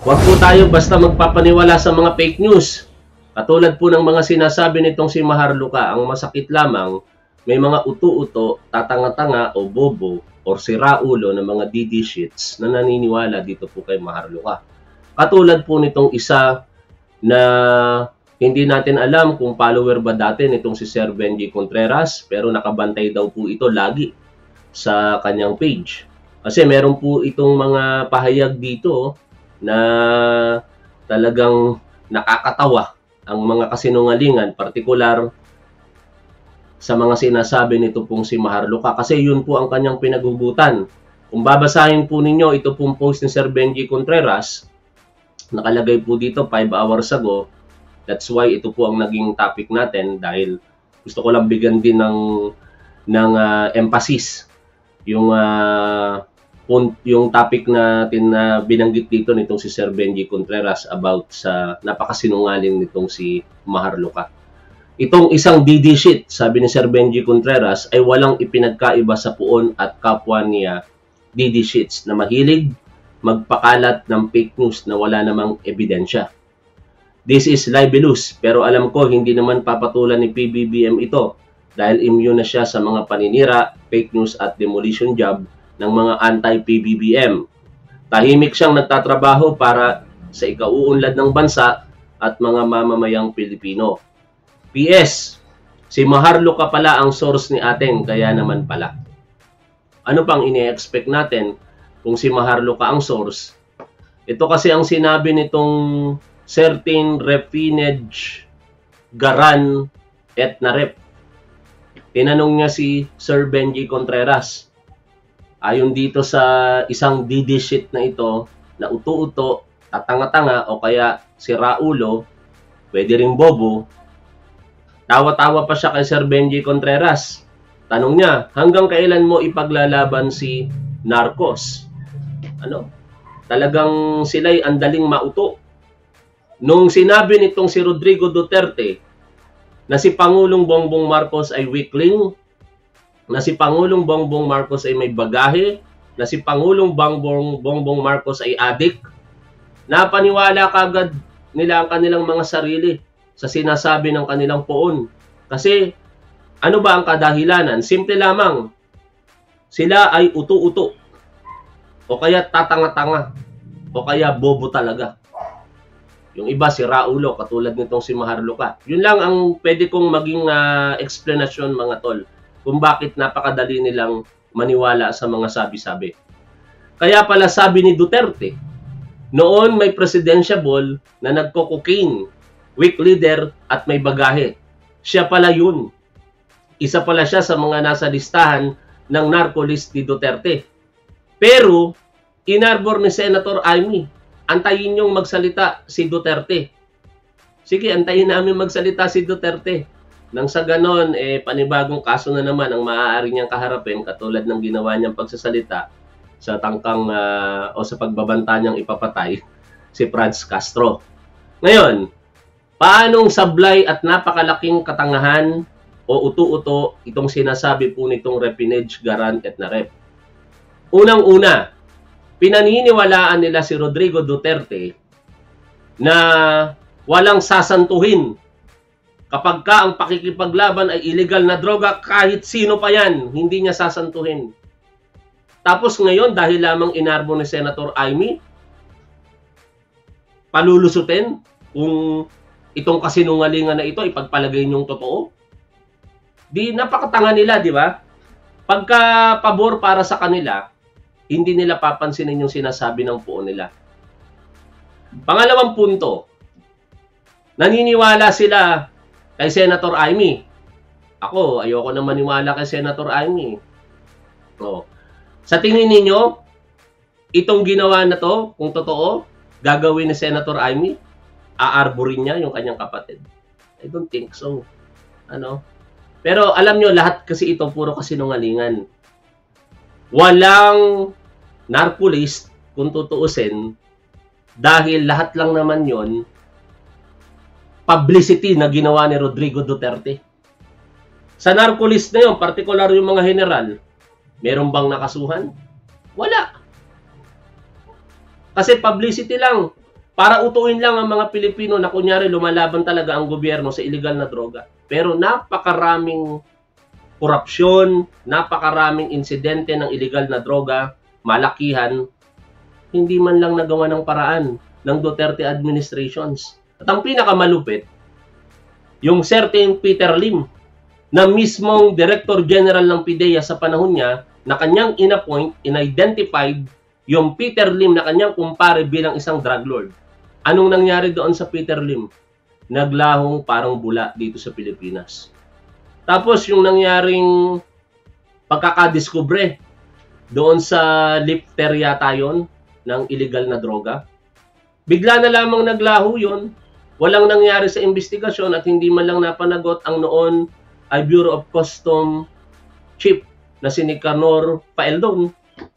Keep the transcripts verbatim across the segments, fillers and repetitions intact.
Huwag po tayo basta magpapaniwala sa mga fake news. Katulad po ng mga sinasabi nitong si Maharlika, ang masakit lamang, may mga uto-uto, tatanga-tanga o bobo o siraulo ng mga D D shits na naniniwala dito po kay Maharlika. Katulad po nitong isa na hindi natin alam kung follower ba dati nitong si Sir Benji Contreras, pero nakabantay daw po ito lagi sa kanyang page. Kasi meron po itong mga pahayag dito na talagang nakakatawa ang mga kasinungalingan, partikular sa mga sinasabi nito pong si Maharlika, kasi yun po ang kanyang pinaghugutan. Kung babasahin po ninyo ito pong post ni Sir Benji Contreras, nakalagay po dito five hours ago. That's why ito po ang naging topic natin, dahil gusto ko lang bigyan din ng ng uh, emphasis yung uh, yung topic natin na binanggit dito nitong si Sir Benji Contreras about sa napakasinungaling nitong si Maharlika. Itong isang D D shit, sabi ni Sir Benji Contreras, ay walang ipinagkaiba sa puon at kapwa niya D D shits na mahilig magpakalat ng fake news na wala namang ebidensya. This is libelous, pero alam ko hindi naman papatulan ni P B B M ito dahil immune na siya sa mga paninira, fake news at demolition job ng mga anti-P B B M. Tahimik siyang nagtatrabaho para sa ikauunlad ng bansa at mga mamamayang Pilipino. P S. Si Maharlika pala ang source ni ating, kaya naman pala. Ano pang ine-expect natin kung si Maharlika ang source? Ito kasi ang sinabi nitong certain refinage garan et narep. Tinanong niya si Sir Benji Contreras. Ayon dito sa isang D D shit na ito, na uto-uto, tatanga-tanga o kaya siraulo, pwede ring bobo, tawa-tawa pa siya kay Sir Benji Contreras. Tanong niya, hanggang kailan mo ipaglalaban si Narcos? Ano? Talagang sila'y andaling mauto. Nung sinabi nitong si Rodrigo Duterte na si Pangulong Bongbong Marcos ay weakling, na si Pangulong Bongbong Marcos ay may bagahe, na si Pangulong Bongbong, Bongbong Marcos ay adik, napaniwala kagad nila ang kanilang mga sarili sa sinasabi ng kanilang poon. Kasi ano ba ang kadahilanan? Simple lamang, sila ay uto-uto o kaya tatanga-tanga o kaya bobo talaga. Yung iba si Raulo, katulad nitong si Maharlika. Yun lang ang pwede kong maging uh, explanation, mga tol, kung bakit napakadali nilang maniwala sa mga sabi-sabi. Kaya pala sabi ni Duterte, noon may presidentiable na nagko-cocaine, weak leader at may bagahe. Siya pala yun. Isa pala siya sa mga nasa listahan ng narco list ni Duterte. Pero, inarbor ni Senator Amy, antayin niyong magsalita si Duterte. Sige, antayin namin magsalita si Duterte. Nang sa ganon, eh, panibagong kaso na naman ang maaari niyang kaharapin, katulad ng ginawa niyang pagsasalita sa tangkang uh, o sa pagbabanta niyang ipapatay si Franz Castro. Ngayon, paanong sablay at napakalaking katangahan o uto-uto itong sinasabi po nitong refinage garan et narep? Unang-una, pinaniniwalaan nila si Rodrigo Duterte na walang sasantuhin. Kapag ka ang pakikipaglaban ay illegal na droga, kahit sino pa yan, hindi niya sasantuhin. Tapos ngayon, dahil lamang inarbo ni Senator Amy, palulusutin kung itong kasinungalingan na ito ipagpalagay niyong totoo. Di napakatanga nila, di ba? Pagka pabor para sa kanila, hindi nila papansinin yung sinasabi ng puo nila. Pangalawang punto, naniniwala sila kay Senator Amy. Ako, ayoko na maniwala kay Senator Amy. Oh. Sa tingin ninyo, itong ginawa na to, kung totoo, gagawin ni Senator Amy? Aarborin niya yung kanyang kapatid? I don't think so. Ano? Pero alam nyo, lahat kasi ito puro kasinungalingan. Walang narco list, kung tutuusin, dahil lahat lang naman yon publicity na ginawa ni Rodrigo Duterte. Sa narco list na yun, partikular yung mga general, meron bang nakasuhan? Wala. Kasi publicity lang. para utuin lang ang mga Pilipino na kunyari lumalaban talaga ang gobyerno sa illegal na droga. Pero napakaraming korupsyon, napakaraming insidente ng illegal na droga, malakihan, hindi man lang nagawa ng paraan ng Duterte administrations. At ang pinakamalupit, yung certain Peter Lim, na mismong Director General ng PIDEA sa panahon niya, na kanyang inappoint, in-identified yung Peter Lim na kanyang kumpare bilang isang drug lord. Anong nangyari doon sa Peter Lim? Naglahong parang bula dito sa Pilipinas. Tapos yung nangyaring pagkakadiskubre doon sa lifter yata yun ng illegal na droga, bigla na lamang naglaho yun. Walang nangyari sa investigasyon at hindi man lang napanagot ang noon ay Bureau of Custom Chief na si Nicanor Paeldon.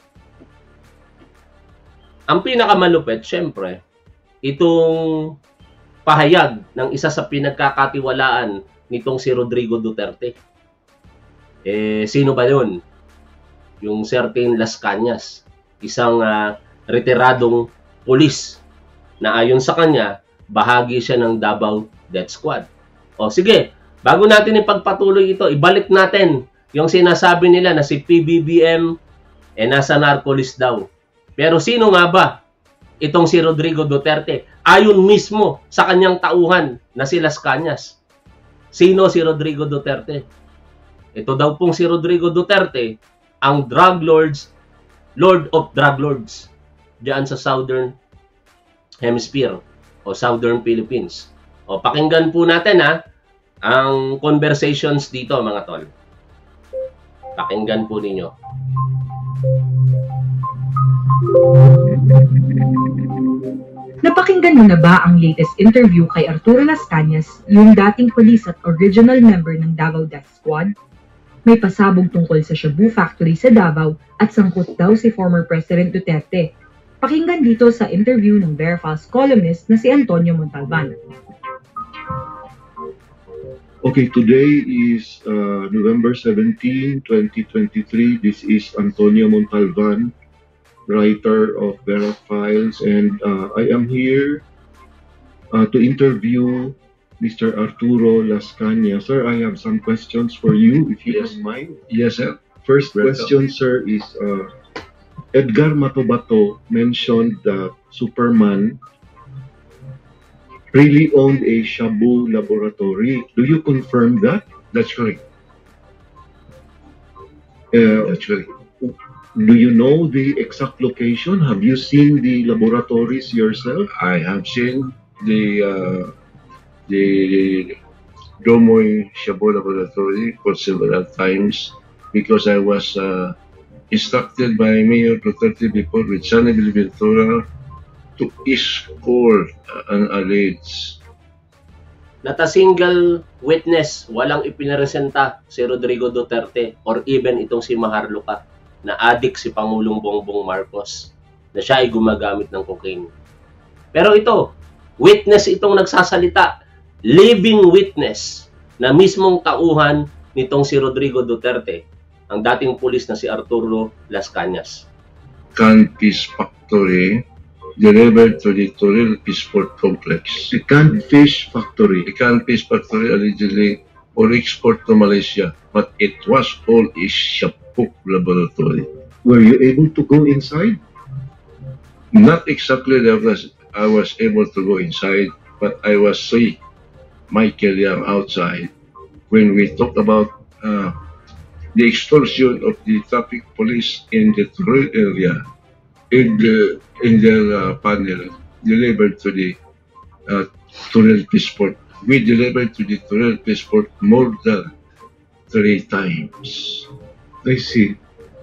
Ang pinakamalupit, syempre, itong pahayag ng isa sa pinagkakatiwalaan nitong si Rodrigo Duterte. Eh, sino ba yun? Yung certain Las Cañas, isang uh, retiradong pulis na ayon sa kanya, bahagi siya ng Davao Death Squad. O sige, bago natin ipagpatuloy ito, ibalik natin yung sinasabi nila na si P B B M eh nasa narco-list daw. Pero sino nga ba itong si Rodrigo Duterte? Ayon mismo sa kanyang tauhan na si Las Cañas. Sino si Rodrigo Duterte? Ito daw pong si Rodrigo Duterte, ang drug lords, lord of drug lords, diyan sa Southern Hemisphere o Southern Philippines. O pakinggan po natin ha, ang conversations dito mga tol. Pakinggan po ninyo. Napakinggan mo na ba ang latest interview kay Arturo Las Cañas, yung dating police at original member ng Davao Death Squad? May pasabog tungkol sa Shabu Factory sa Davao at sangkot daw si former President Duterte. Pakinggan dito sa interview ng Verfast columnist na si Antonio Montalban. Okay, today is uh, November seventeenth, twenty twenty-three. This is Antonio Montalban, writer of Vera Files, and uh, I am here uh, to interview Mister Arturo Las Cañas. Sir, I have some questions for you, if you Yes. don't mind. Yes, sir. First Welcome. question, sir, is uh, Edgar Matobato mentioned that Superman really owned a Shabu laboratory. Do you confirm that? That's correct. Uh, That's correct. do you know the exact location? Have you seen the laboratories yourself? I have seen the uh, the Domoy Shabu Laboratory for several times because I was uh, instructed by Mayor Duterte before with Sunny Ventura to escort uh, an alleged Not a single witness, walang ipinaresenta si Rodrigo Duterte or even itong si Maharlika na adik si Pangulong Bongbong Marcos na siya ay gumagamit ng cocaine. Pero ito, witness itong nagsasalita, living witness na mismong tauhan nitong si Rodrigo Duterte, ang dating pulis na si Arturo Las Cañas. Canfish factory delivered to the Toril Fishport Complex. The canned fish factory. The Canfish factory allegedly or export to Malaysia, but it was all a Shabu laboratory. Were you able to go inside? Not exactly that was I was able to go inside, but I was see Michael Yang outside when we talk about uh, the extortion of the traffic police in the rural area in the in their uh, panel delivered to the uh, Toril Fishport. We delivered to the Toril Fishport more than three times. I see.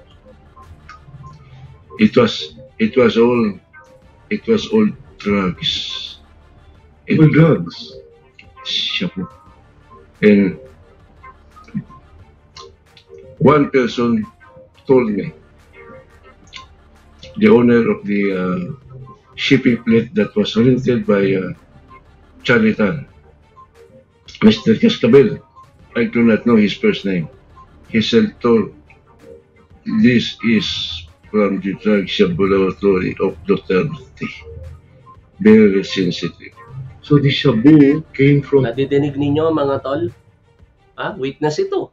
It was it was all it was all drugs. It All drugs. Shabu. And one person told me, the owner of the uh, shipping fleet that was rented by uh, Charitan, Mister Cascabel, I do not know his first name. He said, told, this is from the drug Shabu laboratory of Duterte. very sensitive. So the shabu came from Nadidinig ninyo mga tol? Ha? Witness ito.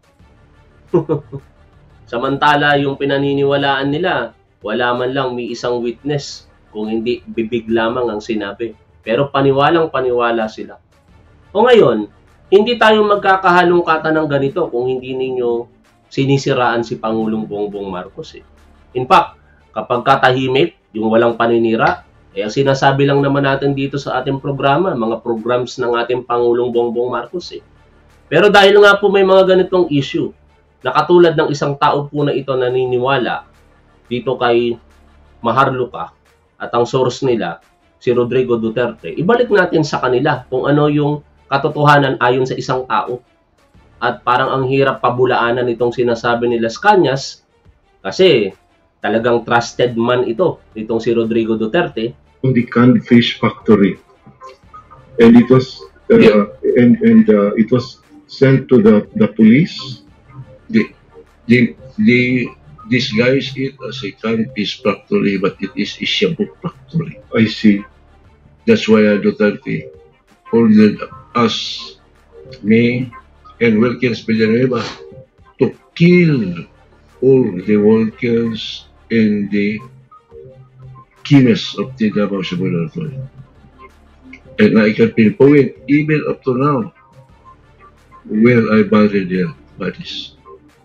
Samantala yung pinaniniwalaan nila, wala man lang may isang witness, kung hindi bibig lamang ang sinabi. Pero paniwalang paniwala sila. O ngayon, hindi tayo magkakahalungkatan ng ganito kung hindi ninyo sinisiraan si Pangulong Bongbong Marcos. Eh. In fact, kapag katahimik, yung walang paninira, eh, ang sinasabi lang naman natin dito sa ating programa, mga programs ng ating Pangulong Bongbong Marcos. Eh. Pero dahil nga po may mga ganitong issue, na katulad ng isang tao po na ito naniniwala dito kay Maharlika at ang source nila, si Rodrigo Duterte, ibalik natin sa kanila kung ano yung katotohanan ayon sa isang tao. At parang ang hirap pabulaanan itong sinasabi ni Las Cañas kasi talagang trusted man ito, itong si Rodrigo Duterte. on the canned fish factory, and it was uh, Yeah. and and uh, it was sent to the the police. The, the, the, these guys eat as a canned fish factory, but it is a shabu factory. I see. That's why uh, Duterte ordered us, me, and Wilkins Villanueva to kill all the workers in the chemists of the Davao Cebu Laboratory. And I can pinpoint even up to now where I buried their bodies.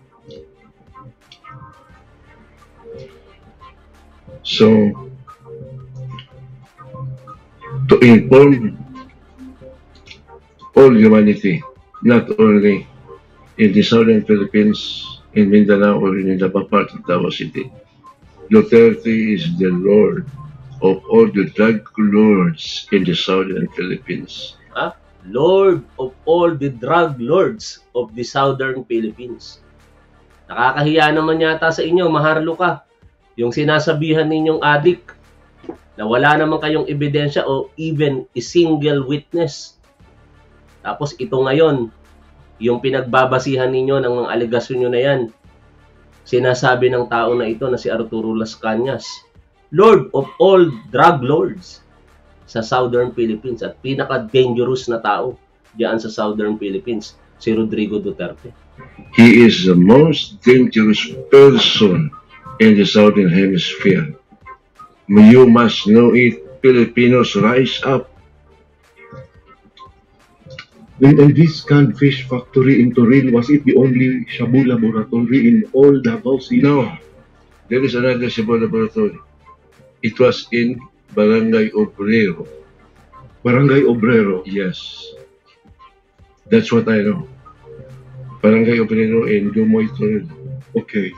So, to inform all humanity, not only in the southern Philippines, in Mindanao, or in the part of Davao City, Duterte is the Lord of all the drug lords in the southern Philippines. Ha? Lord of all the drug lords of the Southern Philippines. Nakakahiya naman yata sa inyo, Maharlika. Yung sinasabihan ninyong adik na wala naman kayong ebidensya o even a single witness. Tapos ito ngayon, yung pinagbabasihan ninyo ng mga alegasyon nyo na yan, sinasabi ng tao na ito na si Arturo Las Cañas, Lord of all drug lords sa Southern Philippines at pinaka-dangerous na tao diyan sa Southern Philippines, si Rodrigo Duterte. He is the most dangerous person in the Southern Hemisphere. You must know it. Filipinos, rise up. And, and this canned fish factory in Toril, was it the only shabu laboratory in all Davao City? No, there is another Cebu laboratory. It was in Barangay Obrero. Barangay Obrero. Yes, that's what I know. Barangay Obrero in Dumoy, Toril. Okay.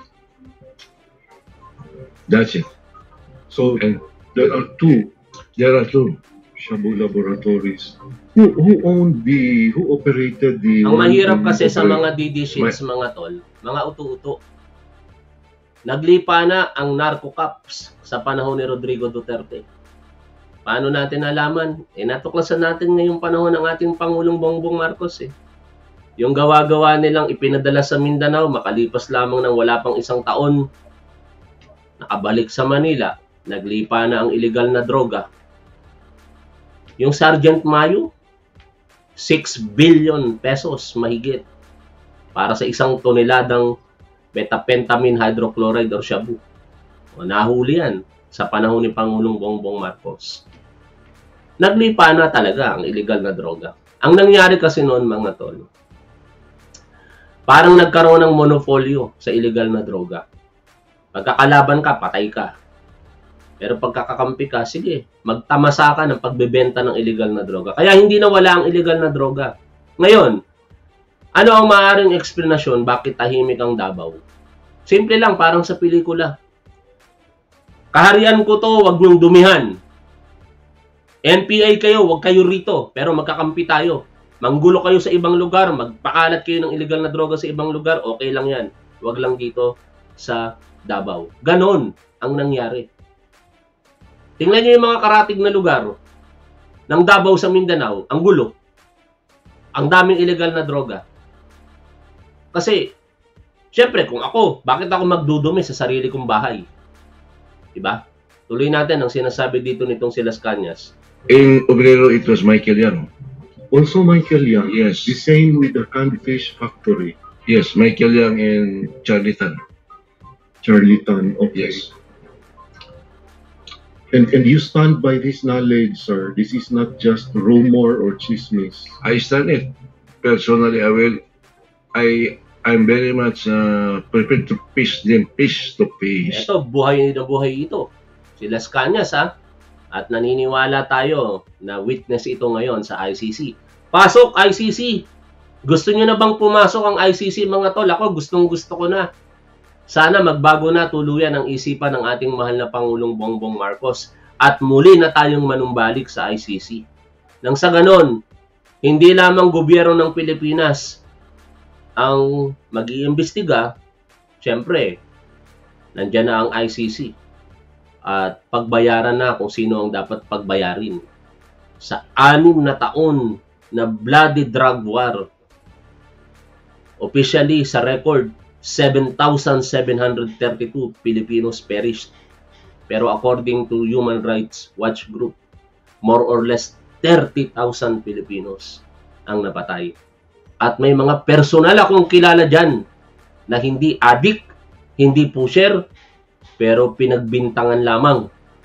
That's it. So And there are two there are two. shabu laboratories. Who who owned the who operated the Ang one mahirap in kasi sa Obrero? mga D D sheets, mga tol, mga utu-uto. Naglipa na ang narco cops sa panahon ni Rodrigo Duterte. Paano natin nalaman? Eh, natuklasan natin ngayong panahon ng ating Pangulong Bongbong Marcos eh. Yung gawa-gawa nilang ipinadala sa Mindanao, makalipas lamang ng wala pang isang taon, nakabalik sa Manila, naglipa na ang illegal na droga. Yung Sergeant Mayo, six billion pesos mahigit para sa isang toneladang methamphetamine hydrochloride or shabu. O, nahuli yan sa panahon ni Pangulong Bongbong Marcos. Naglipa na talaga ang illegal na droga. Ang nangyari kasi noon, mga tol, parang nagkaroon ng monopolyo sa illegal na droga. Pagkakalaban ka, patay ka. Pero pagkakakampi ka, sige, magtamasa ka ng pagbebenta ng illegal na droga. Kaya hindi nawala ang illegal na droga. Ngayon, ano ang maaaring eksplanasyon bakit tahimik ang Davao? Simple lang, parang sa pelikula. Kaharian ko to, wag niyong dumihan. N P A kayo, wag kayo rito, pero magkakampi tayo. Manggulo kayo sa ibang lugar, magpakalat kayo ng illegal na droga sa ibang lugar, okay lang yan. Wag lang dito sa Davao. Ganon ang nangyari. Tingnan niyo yung mga karatig na lugar ng Davao sa Mindanao, ang gulo. Ang daming illegal na droga. Kasi, syempre, kung ako, bakit ako magdudumi sa sarili kong bahay? Diba? Tuloy natin ang sinasabi dito nitong si Las Cañas. In Obrero, it was Michael Yang. Also Michael Yang. Yes. The same with the canned fish factory. Yes, Michael Yang and Charlie Tan. Charlie Tan. Okay. Yes. And and you stand by this knowledge, sir. This is not just rumor or chismis. I stand it. Personally, I will. I I'm very much uh, prepared to piece them piece to piece. Ito, buhay na buhay ito. Si Las Cañas, ha? At naniniwala tayo na witness ito ngayon sa I C C. Pasok, I C C! Gusto nyo na bang pumasok ang I C C, mga tol? Ako, gustong gusto ko na. Sana magbago na tuluyan ang isipan ng ating mahal na Pangulong Bongbong Marcos at muli na tayong manumbalik sa I C C. Nang sa ganon, hindi lamang gobyerno ng Pilipinas ang mag-iimbestiga, syempre, nandyan na ang I C C at pagbayaran na kung sino ang dapat pagbayarin sa anim na taon na bloody drug war. Officially, sa record, seven thousand seven hundred thirty-two Filipinos perished. Pero according to Human Rights Watch Group, more or less thirty thousand Filipinos ang napatay. At may mga personal akong kilala dyan na hindi addict, hindi pusher, pero pinagbintangan lamang.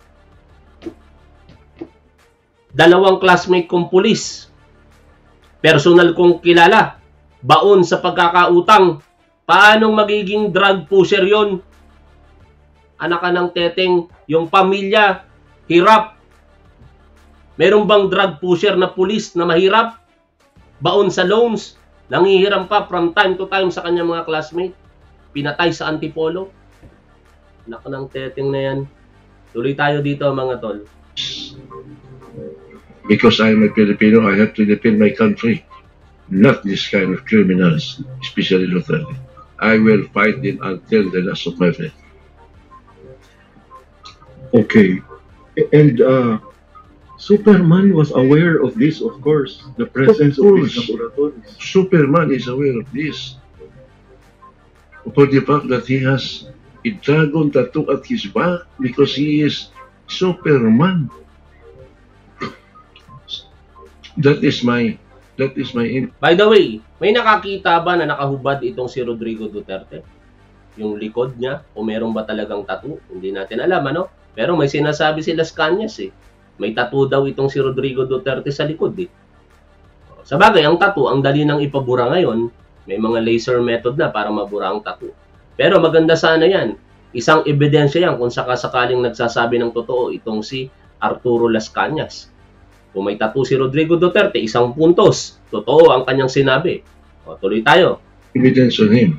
Dalawang classmate kong pulis, personal kong kilala, baon sa pagkakautang. Paanong magiging drug pusher yon? Anak ka ng teteng, yung pamilya, hirap. Meron bang drug pusher na pulis na mahirap? Baon sa loans, nangihiram pa from time to time sa kanyang mga classmate. Pinatay sa Antipolo. Anak ka ng teteng na yan. Tuloy tayo dito, mga tol. Because I am a Filipino, I have to defend my country. Not this kind of criminals, especially Duterte. I will fight it until the last of my breath. Okay. And uh, Superman was aware of this, of course, the presence of, of these laboratories. Superman is aware of this. For the fact that he has a dragon tattoo at his back because he is Superman. That is my That is my... By the way, may nakakita ba na nakahubad itong si Rodrigo Duterte? Yung likod niya? O meron ba talagang tattoo? Hindi natin alam, ano? Pero may sinasabi si Las Cañas, eh. May tattoo daw itong si Rodrigo Duterte sa likod, eh. Sa bagay, ang tattoo, ang dali nang ipabura ngayon. May mga laser method na para mabura ang tattoo. Pero maganda sana yan. Isang ebidensya yan kung sakasakaling nagsasabi ng totoo itong si Arturo Las Cañas. Kung may tattoo si Rodrigo Duterte, isang puntos. Totoo ang kanyang sinabi. O, tuloy tayo. Evidence on him.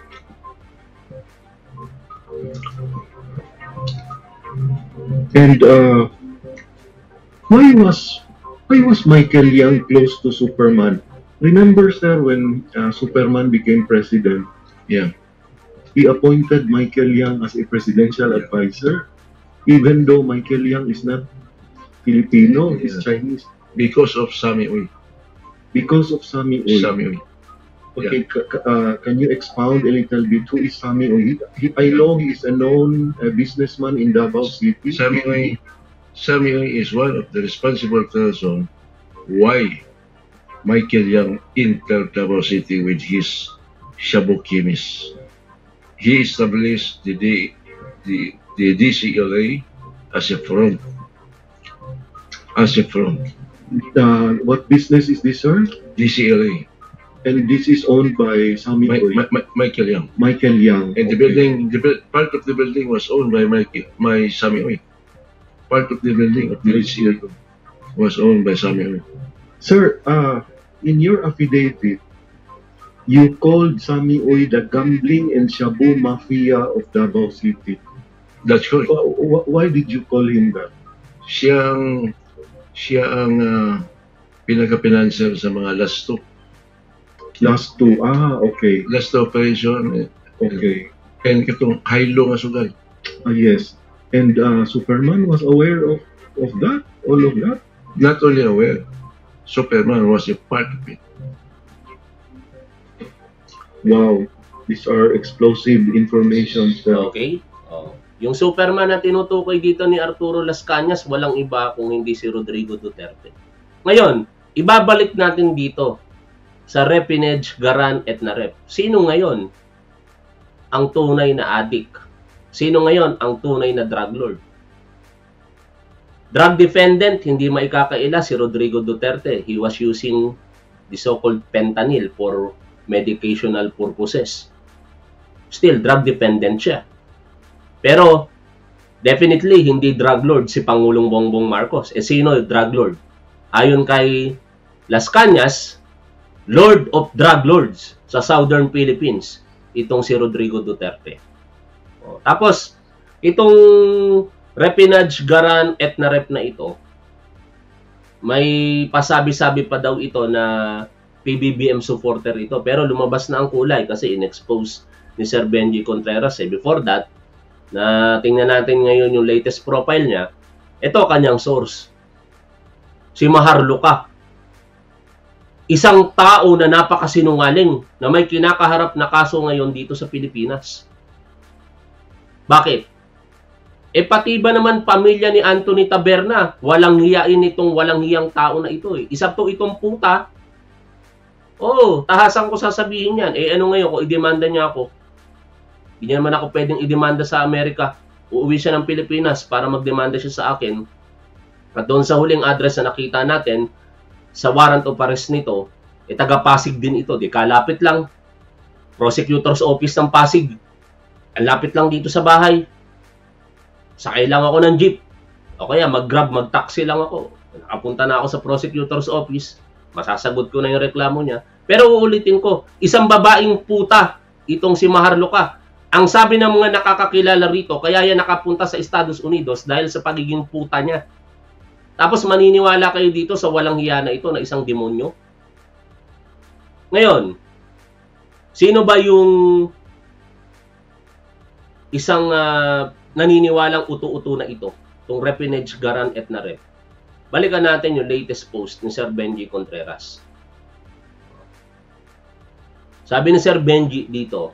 And uh, why was why was Michael Yang close to Superman? Remember, sir, when uh, Superman became president? Yeah. He appointed Michael Yang as a presidential Yeah. advisor, even though Michael Yang is not Filipino, Yeah. is Chinese. Because of Sammy Uy. Because of Sammy Uy. Sammy Uy. Okay, ca- ca- uh, can you expound a little bit? Who is Sammy Uy? He, I know he is a known uh, businessman in Davao City. Sammy Uy, Sammy Uy is one of the responsible person why Michael Yang entered Davao City with his Shabu chemist. He established the, D, the, the D C L A as a front. As a front. Uh, what business is this, sir? D C L A. And this is owned by Sammy My, Uy. my, my, Michael Yang. Michael Yang. And the Okay. building, the buil- part of the building was owned by Michael, my Sammy Uy. Part of the building of the D C L A was owned by Sammy Uy. Sir, uh, in your affidavit, you called Sammy Uy the gambling and shabu mafia of Davao City. That's correct. Wh- wh- Why did you call him that? Siyang siya ang uh, pinaka-financer sa mga last two. Last two. Ah, okay. Last two operation. eh, Okay. And katong Kailo nga sugal. Ah, yes. And uh, Superman was aware of, of that? All of that? Not only aware, Superman was a part of it. Wow. These are explosive information. sir. Okay? Oh. Yung Superman na tinutukoy dito ni Arturo Las Cañas, walang iba kung hindi si Rodrigo Duterte. Ngayon, ibabalik natin dito sa Repinege, Garan, et Narep. Sino ngayon ang tunay na addict? Sino ngayon ang tunay na drug lord? Drug defendant, hindi maikakaila si Rodrigo Duterte. He was using the so-called fentanyl for medicational purposes. Still, drug dependent siya. Pero, definitely, hindi drug lord si Pangulong Bongbong Marcos. Eh, sino yung drug lord? Ayon kay Las Cañas, Lord of Drug Lords sa Southern Philippines, itong si Rodrigo Duterte. O, tapos, itong Repinege, Garan, et Narep na ito, may pasabi-sabi pa daw ito na P B B M supporter ito. Pero lumabas na ang kulay kasi in-expose ni Sir Benji Contreras. Eh, before that, na tingnan natin ngayon yung latest profile niya, ito kanyang source. Si Maharlika. Isang tao na napakasinungaling na may kinakaharap na kaso ngayon dito sa Pilipinas. Bakit? E pati ba naman pamilya ni Anthony Taberna, walang hiyain itong walang hiyang tao na ito eh. Isa to itong puta. Oo, tahasan ko sasabihin yan. Eh ano ngayon kung idemanda niya ako? Hindi naman ako pwedeng idemanda sa Amerika. Uuwi siya ng Pilipinas para magdemanda siya sa akin. At doon sa huling address na nakita natin, sa warrant of arrest nito, eh taga-Pasig din ito. Di kalapit lang. Prosecutor's Office ng Pasig. Ang lapit lang dito sa bahay. Sakay lang ako ng jeep. O kaya mag-grab, mag-taxi lang ako. Nakapunta na ako sa prosecutor's office. Masasagot ko na yung reklamo niya. Pero uulitin ko, isang babaeng puta itong si Maharlika. Ang sabi ng mga nakakakilala rito, kaya yan nakapunta sa Estados Unidos dahil sa pagiging puta niya. Tapos maniniwala kayo dito sa walang hiya na ito na isang demonyo? Ngayon, sino ba yung isang uh, naniniwalang uto-uto na ito? Itong Repinege, Garan, et Narep. Balikan natin yung latest post ni Sir Benji Contreras. Sabi ni Sir Benji dito,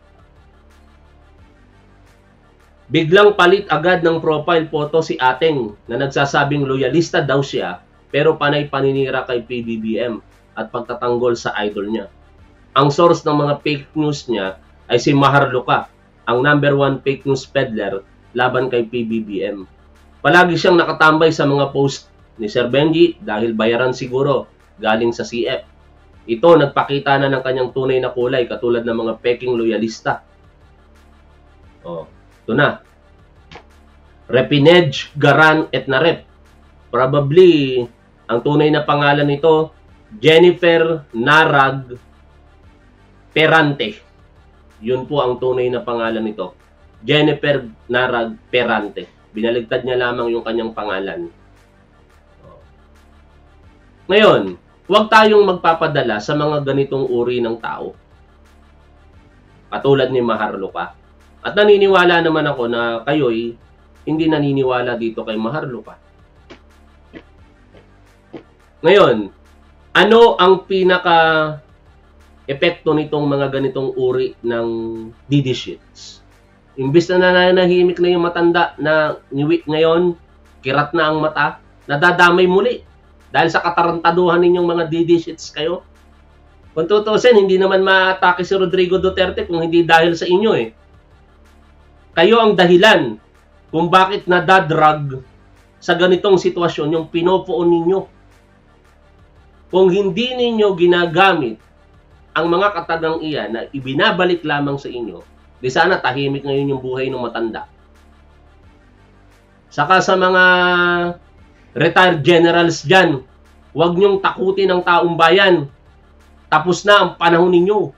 biglang palit agad ng profile photo si Ateng na nagsasabing loyalista daw siya pero panay paninira kay P B B M at pagtatanggol sa idol niya. Ang source ng mga fake news niya ay si Maharlika, ang number one fake news peddler laban kay P B B M. Palagi siyang nakatambay sa mga post ni Sir Benji dahil bayaran siguro galing sa C F. Ito nagpakita na ng kanyang tunay na kulay katulad ng mga peking loyalista. Oh. Ito na. Repinege, Garan, et Narep. Probably, ang tunay na pangalan nito, Jennifer Narag Perante. Yun po ang tunay na pangalan nito. Jennifer Narag Perante. Binaligtad niya lamang yung kanyang pangalan. Ngayon, huwag tayong magpapadala sa mga ganitong uri ng tao. Katulad ni Maharlika. At naniniwala naman ako na kayo'y hindi naniniwala dito kay Maharlika. Ngayon, ano ang pinaka-epekto nitong mga ganitong uri ng D D shits? Imbis na nananahimik na yung matanda na niwik ngayon, kirat na ang mata, nadadamay muli. Dahil sa katarantaduhan ninyong mga D D shits kayo. Kung tutusin, hindi naman ma-atake si Rodrigo Duterte kung hindi dahil sa inyo eh. Kayo ang dahilan kung bakit nadadrag sa ganitong sitwasyon yung pinopoon ninyo. Kung hindi ninyo ginagamit ang mga katagang iyan na ibinabalik lamang sa inyo, di sana tahimik ngayon yung buhay ng matanda. Saka sa mga retired generals dyan, huwag nyong takutin ang taong bayan. Tapos na ang panahon ninyo.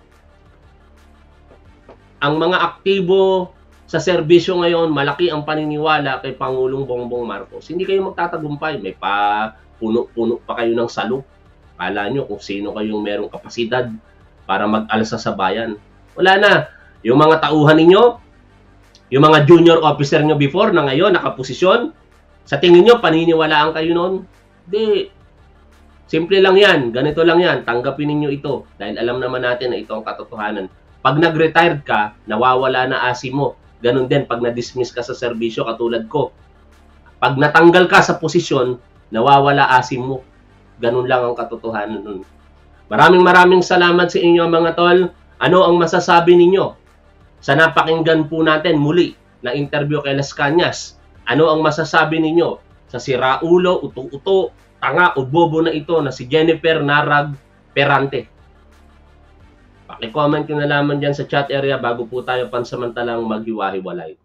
Ang mga aktibo sa serbisyo ngayon, malaki ang paniniwala kay Pangulong Bongbong Marcos. Hindi kayo magtatagumpay. May pa puno-puno pa kayo ng salo. Kala nyo kung sino kayong merong kapasidad para mag-alsa sa bayan. Wala na. Yung mga tauhan ninyo, yung mga junior officer nyo before na ngayon nakaposisyon, sa tingin nyo, paniniwalaan kayo noon? Hindi. Simple lang yan. Ganito lang yan. Tanggapin ninyo ito. Dahil alam naman natin na ito ang katotohanan. Pag nag-retired ka, nawawala na asim mo. Ganun din pag na-dismiss ka sa serbisyo katulad ko. Pag natanggal ka sa posisyon, nawawala asim mo. Ganun lang ang katotohanan nun. Maraming maraming salamat sa inyo mga tol. Ano ang masasabi ninyo sa napakinggan po natin muli na interview kay Las Cañas? Ano ang masasabi ninyo sa siraulo, uto-uto, tanga o bobo na ito na si Jennifer Narag Perante? Paki-comment nyo na lamang dyan sa chat area bago po tayo pansamantalang maghiwa-hiwalay.